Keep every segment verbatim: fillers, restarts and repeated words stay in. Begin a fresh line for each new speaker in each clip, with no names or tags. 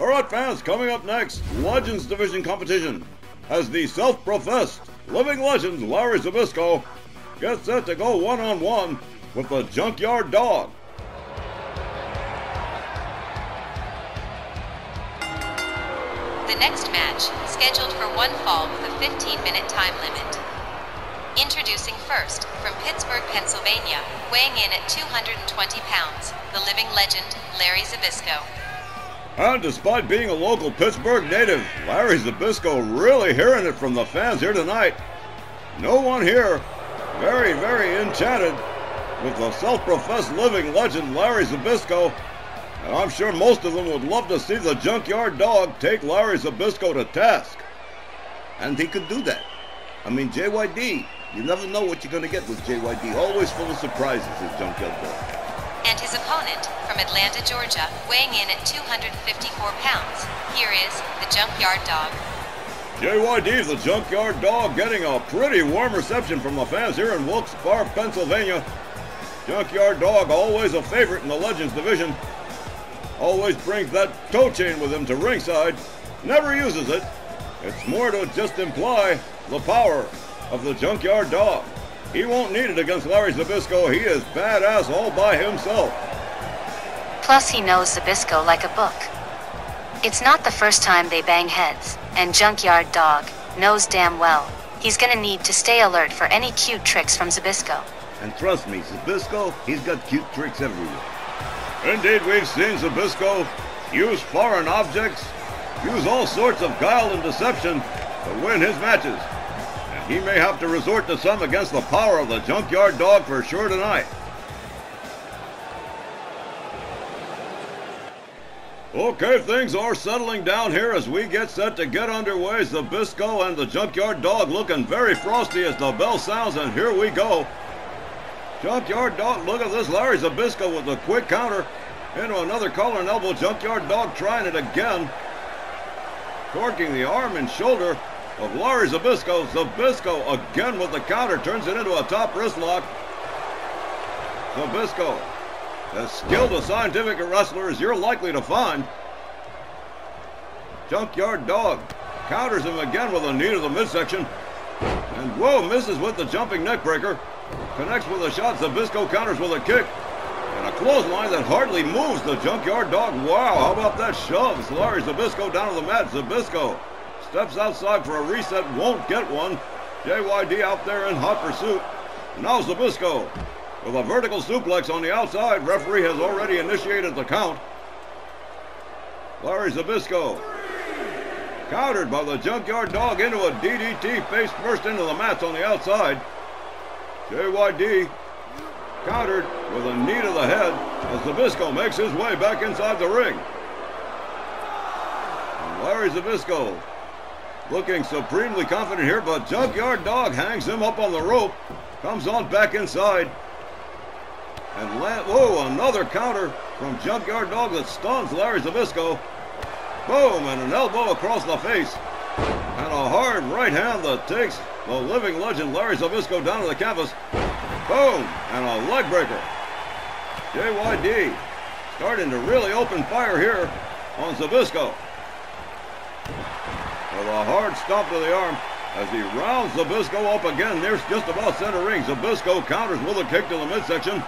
Alright fans, coming up next, Legends Division competition, as the self-professed living legend Larry Zbyszko gets set to go one-on-one with the Junkyard Dog.
The next match, scheduled for one fall with a fifteen minute time limit. Introducing first, from Pittsburgh, Pennsylvania, weighing in at two hundred twenty pounds, the living legend, Larry Zbyszko.
And despite being a local Pittsburgh native, Larry Zbyszko really hearing it from the fans here tonight. No one here very, very enchanted with the self-professed living legend Larry Zbyszko. And I'm sure most of them would love to see the Junkyard Dog take Larry Zbyszko to task.
And he could do that. I mean, J Y D, you never know what you're going to get with J Y D. Always full of surprises, his Junkyard Dog.
And his opponent, from Atlanta, Georgia, weighing in at two hundred fifty-four pounds, here is the Junkyard Dog.
J Y D, the Junkyard Dog, getting a pretty warm reception from the fans here in Wilkes-Barre, Pennsylvania. Junkyard Dog, always a favorite in the Legends division. Always brings that toe chain with him to ringside. Never uses it. It's more to just imply the power of the Junkyard Dog. He won't need it against Larry Zbyszko. He is badass all by himself.
Plus he knows Zbyszko like a book. It's not the first time they bang heads, and Junkyard Dog knows damn well he's gonna need to stay alert for any cute tricks from Zbyszko.
And trust me, Zbyszko, he's got cute tricks everywhere.
Indeed, we've seen Zbyszko use foreign objects, use all sorts of guile and deception to win his matches. And he may have to resort to some against the power of the Junkyard Dog for sure tonight. Okay, things are settling down here as we get set to get underway. Zbyszko and the Junkyard Dog looking very frosty as the bell sounds, and here we go. Junkyard Dog, look at this, Larry Zbyszko with a quick counter into another collar and elbow. Junkyard Dog trying it again. Torquing the arm and shoulder of Larry Zbyszko. Zbyszko again with the counter, turns it into a top wrist lock. Zbyszko, as skilled a scientific wrestler as you're likely to find. Junkyard Dog counters him again with a knee to the midsection. And whoa, misses with the jumping neckbreaker. Connects with a shot. Zbyszko counters with a kick. And a clothesline that hardly moves the Junkyard Dog. Wow, how about that shove? Larry Zbyszko down to the mat. Zbyszko steps outside for a reset. Won't get one. J Y D out there in hot pursuit. Now Zbyszko with a vertical suplex on the outside. Referee has already initiated the count. Larry Zbyszko countered by the Junkyard Dog into a D D T, face first into the mats on the outside. J Y D countered with a knee to the head as Zbyszko makes his way back inside the ring. And Larry Zbyszko looking supremely confident here, but Junkyard Dog hangs him up on the rope, comes on back inside, and land, whoa, another counter from Junkyard Dog that stuns Larry Zbyszko. Boom, and an elbow across the face, and a hard right hand that takes the living legend Larry Zbyszko down to the canvas. Boom, and a leg breaker. J Y D starting to really open fire here on Zbyszko. With a hard stomp to the arm as he rounds Zbyszko up again. There's just about center ring. Zbyszko counters with a kick to the midsection.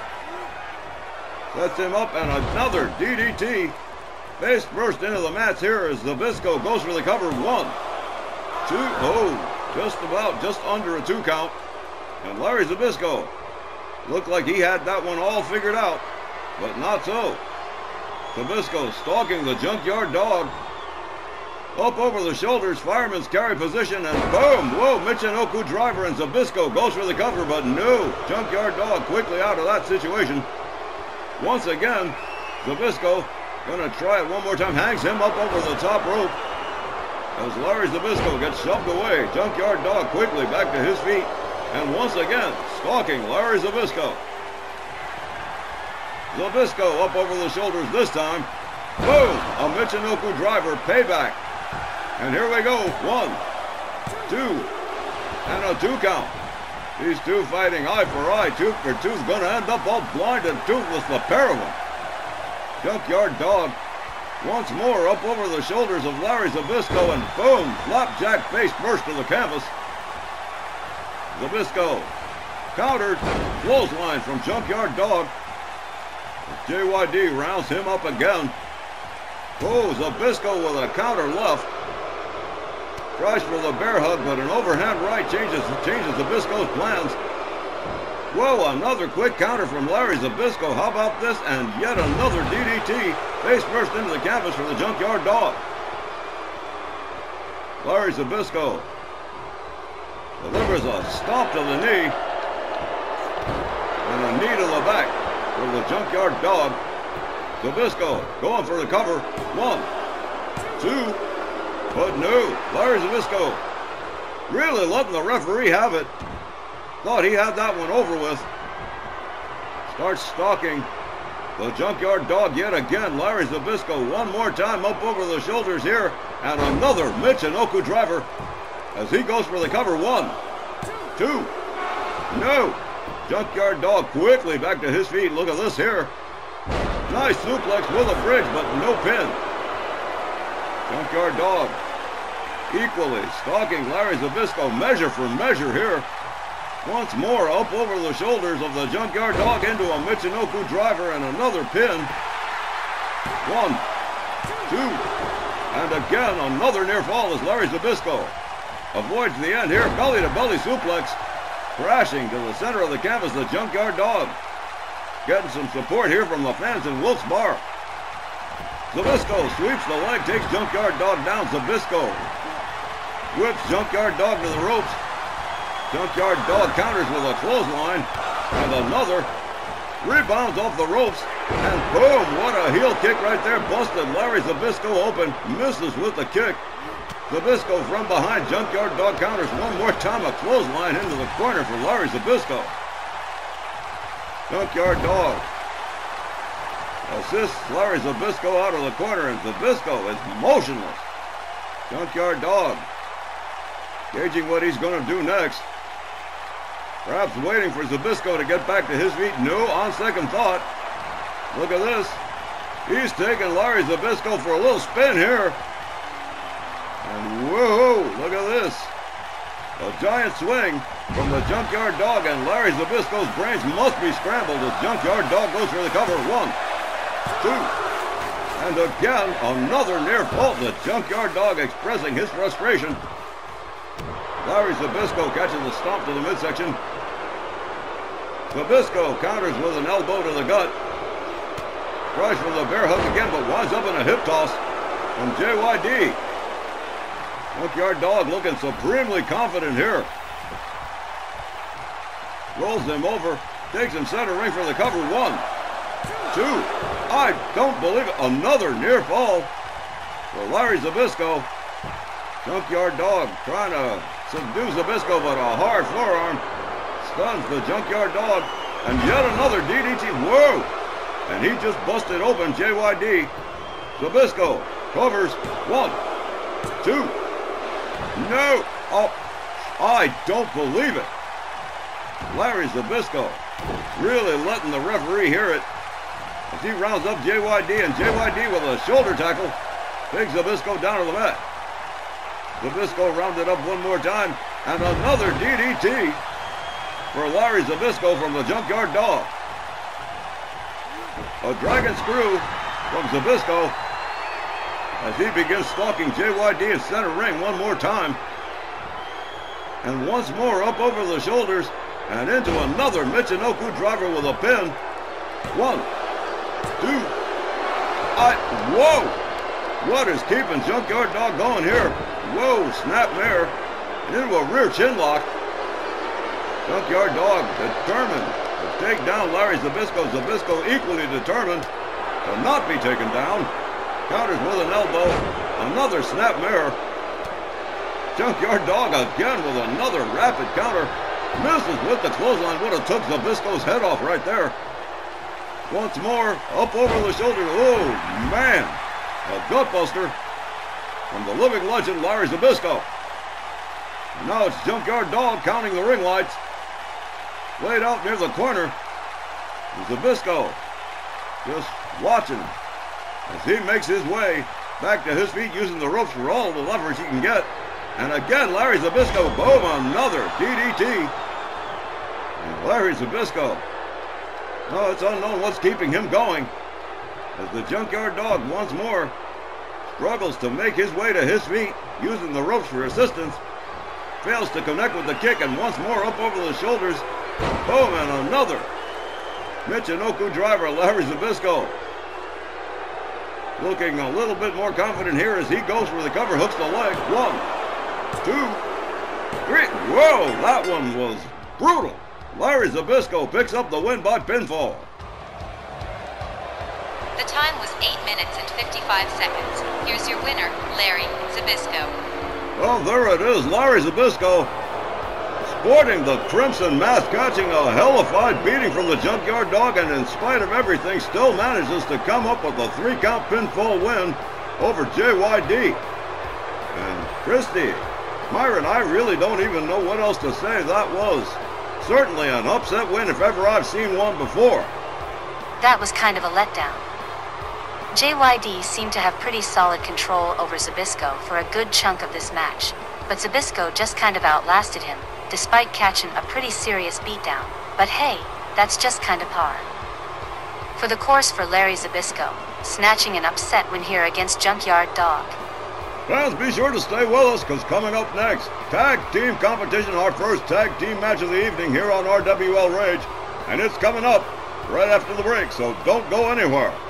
Sets him up, and another D D T. Face first into the mats here as Zbyszko goes for the cover. One, two, oh, just about, just under a two count. And Larry Zbyszko looked like he had that one all figured out, but not so. Zbyszko stalking the Junkyard Dog. Up over the shoulders, fireman's carry position, and boom, whoa, Michinoku driver, and Zbyszko goes for the cover, but no, Junkyard Dog quickly out of that situation. Once again, Zbyszko gonna try it one more time, hangs him up over the top rope as Larry Zbyszko gets shoved away. Junkyard Dog quickly back to his feet, and once again, stalking Larry Zbyszko. Zbyszko up over the shoulders this time. Boom, a Michinoku driver, payback. And here we go, one, two, and a two count. These two fighting eye for eye, tooth for tooth, gonna end up all blind and toothless, the pair of them. Junkyard Dog Once more up over the shoulders of Larry Zbyszko, and boom, flapjack face first to the canvas. Zbyszko countered, clothesline from Junkyard Dog. J Y D rounds him up again. Oh, Zbyszko with a counter left. Tries for the bear hug, but an overhand right changes, changes Zbyszko's plans. Whoa, another quick counter from Larry Zbyszko. How about this? And yet another D D T. Face first into the canvas for the Junkyard Dog. Larry Zbyszko delivers a stomp to the knee. And a knee to the back for the Junkyard Dog. Zbyszko going for the cover. One, two, but no. Larry Zbyszko really letting the referee have it. Thought he had that one over with. Starts stalking the Junkyard Dog yet again. Larry Zbyszko one more time up over the shoulders here. And another Michinoku driver as he goes for the cover. One, two, no. Junkyard Dog quickly back to his feet. Look at this here. Nice suplex with a bridge, but no pin. Junkyard Dog equally stalking Larry Zbyszko measure for measure here. Once more up over the shoulders of the Junkyard Dog into a Michinoku driver and another pin. One, two, and again another near fall as Larry Zbyszko avoids the end here. Belly to belly suplex. Crashing to the center of the canvas, the Junkyard Dog. Getting some support here from the fans in Wolf's Bar. Zbyszko sweeps the leg, takes Junkyard Dog down. Zbyszko whips Junkyard Dog to the ropes. Junkyard Dog counters with a clothesline, and another rebounds off the ropes, and boom, what a heel kick right there. Busted Larry Zbyszko open, misses with the kick. Zbyszko from behind, Junkyard Dog counters one more time, a clothesline into the corner for Larry Zbyszko. Junkyard Dog assists Larry Zbyszko out of the corner, and Zbyszko is motionless. Junkyard Dog gauging what he's going to do next. Perhaps waiting for Zbyszko to get back to his feet. No, on second thought. Look at this. He's taking Larry Zbyszko for a little spin here. And whoa, look at this. A giant swing from the Junkyard Dog, and Larry Zbyszko's brains must be scrambled as Junkyard Dog goes for the cover. One, two, and again, another near fall. The Junkyard Dog expressing his frustration. Larry Zbyszko catches a stomp to the midsection. Zbyszko counters with an elbow to the gut. Tries for the bear hug again, but winds up in a hip toss from J Y D. Junkyard Dog looking supremely confident here. Rolls him over, takes him center ring for the cover. One, two, I don't believe it. Another near fall for Larry Zbyszko. Junkyard Dog trying to subdue Zbyszko, but a hard forearm stuns the Junkyard Dog. And yet another D D T. Whoa! And he just busted open J Y D. Zbyszko covers. One, two. No! Oh, I don't believe it. Larry Zbyszko really letting the referee hear it as he rounds up J Y D, and J Y D with a shoulder tackle takes Zbyszko down to the mat. Zbyszko rounded up one more time, and another D D T for Larry Zbyszko from the Junkyard Dog. A dragon screw from Zbyszko as he begins stalking J Y D in center ring one more time. And once more up over the shoulders and into another Michinoku driver with a pin. One, two, I, whoa! What is keeping Junkyard Dog going here? Whoa, snap mare into a rear chin lock. Junkyard Dog determined to take down Larry Zbyszko. Zbyszko equally determined to not be taken down. Counters with an elbow. Another snap mare. Junkyard Dog again with another rapid counter. Misses with the clothesline. Would have took Zbyszko's head off right there. Once more, up over the shoulder. Oh, man. A gutbuster from the living legend, Larry Zbyszko. And now it's Junkyard Dog counting the ring lights. Laid out near the corner. Zbyszko just watching as he makes his way back to his feet using the ropes for all the leverage he can get. And again, Larry Zbyszko, boom, another D D T. And Larry Zbyszko, oh, it's unknown what's keeping him going, as the Junkyard Dog once more struggles to make his way to his feet using the ropes for assistance. Fails to connect with the kick, and once more up over the shoulders. Boom, and another Michinoku driver, Larry Zbyszko, looking a little bit more confident here as he goes for the cover, hooks the leg. One, two, three. Whoa, that one was brutal. Larry Zbyszko picks up the win by pinfall.
The time was eight minutes and fifty-five seconds. Here's your winner, Larry Zbyszko.
Well, there it is, Larry Zbyszko, sporting the crimson mask, catching a hellified beating from the Junkyard Dog, and in spite of everything, still manages to come up with a three-count pinfall win over J Y D. And Christy, Myron, I really don't even know what else to say. That was certainly an upset win if ever I've seen one before.
That was kind of a letdown. J Y D seemed to have pretty solid control over Zbyszko for a good chunk of this match, but Zbyszko just kind of outlasted him, despite catching a pretty serious beatdown. But hey, that's just kind of par for the course for Larry Zbyszko, snatching an upset win here against Junkyard Dog.
Fans, be sure to stay with us, because coming up next, tag team competition, our first tag team match of the evening here on R W L Rage, and it's coming up right after the break, so don't go anywhere.